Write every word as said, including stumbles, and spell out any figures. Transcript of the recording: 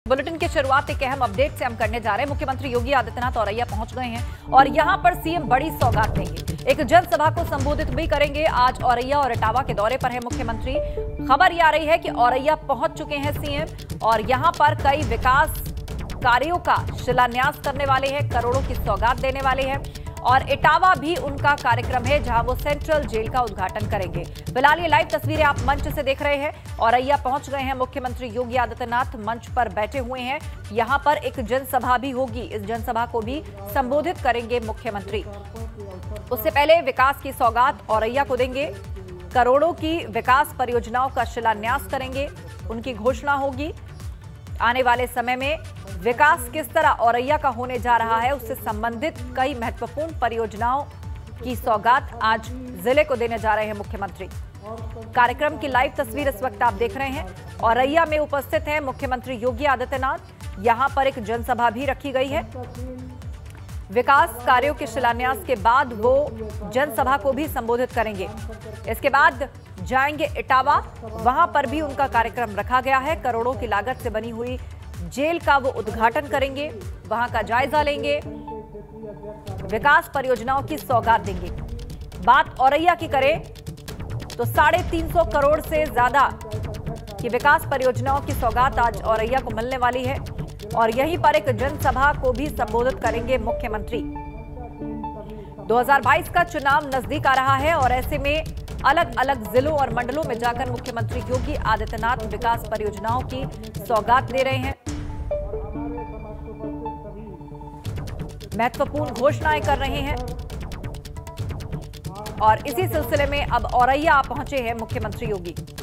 Bulletin की शुरुआत एक अहम अपडेट से हम करने जा रहे हैं। मुख्यमंत्री योगी आदित्यनाथ औरैया पहुंच गए हैं और यहां पर सीएम बड़ी सौगात देंगे। एक जनसभा को संबोधित भी करेंगे। आज औरैया और इटावा के दौरे पर है मुख्यमंत्री। खबर ये आ रही है कि औरैया पहुंच चुके हैं सीएम और यहां पर कई विकास कार्यों का शिलान्यास करने वाले हैं, करोड़ों की सौगात देने वाले हैं। और इटावा भी उनका कार्यक्रम है जहां वो सेंट्रल जेल का उद्घाटन करेंगे। फिलहाल ये लाइव तस्वीरें आप मंच से देख रहे हैं। औरैया पहुंच गए हैं मुख्यमंत्री योगी आदित्यनाथ, मंच पर बैठे हुए हैं। यहां पर एक जनसभा भी होगी, इस जनसभा को भी संबोधित करेंगे मुख्यमंत्री। उससे पहले विकास की सौगात औरैया को देंगे, करोड़ों की विकास परियोजनाओं का शिलान्यास करेंगे, उनकी घोषणा होगी। आने वाले समय में विकास किस तरह औरैया का होने जा रहा है, उससे संबंधित कई महत्वपूर्ण परियोजनाओं की सौगात आज जिले को देने जा रहे हैं मुख्यमंत्री। कार्यक्रम की लाइव तस्वीर इस वक्त आप देख रहे हैं। औरैया में उपस्थित हैं मुख्यमंत्री योगी आदित्यनाथ। यहां पर एक जनसभा भी रखी गई है। विकास कार्यों के शिलान्यास के बाद वो जनसभा को भी संबोधित करेंगे। इसके बाद जाएंगे इटावा, वहां पर भी उनका कार्यक्रम रखा गया है। करोड़ों की लागत से बनी हुई जेल का वो उद्घाटन करेंगे, वहां का जायजा लेंगे, विकास परियोजनाओं की सौगात देंगे। बात औरैया की करें तो साढ़े तीन सौ करोड़ से ज्यादा की विकास परियोजनाओं की सौगात आज औरैया को मिलने वाली है और यहीं पर एक जनसभा को भी संबोधित करेंगे मुख्यमंत्री। दो हज़ार बाईस का चुनाव नजदीक आ रहा है और ऐसे में अलग अलग जिलों और मंडलों में जाकर मुख्यमंत्री योगी आदित्यनाथ विकास परियोजनाओं की सौगात दे रहे हैं, महत्वपूर्ण घोषणाएं कर रहे हैं। और इसी सिलसिले में अब औरैया पहुंचे हैं मुख्यमंत्री योगी।